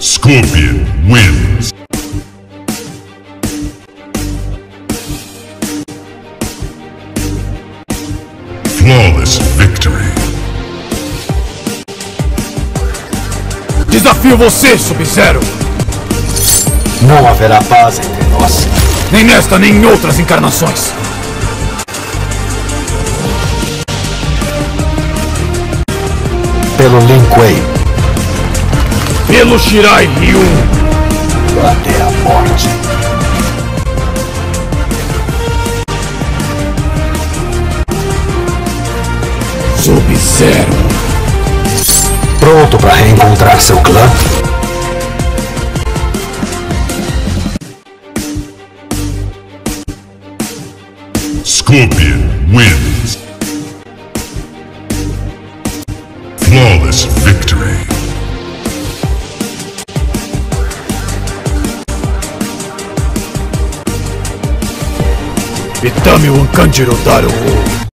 Scorpion wins. Flawless victory. Desafio você, Sub-Zero! Não haverá paz entre nós. Nem nesta, nem em outras encarnações. Pelo Lin Kuei. Pelo Shirai Ryu. Até a morte. Sub-Zero. Pronto para reencontrar seu clã? Scorpion wins. Flawless victory. Itami Wankanjiro Daru.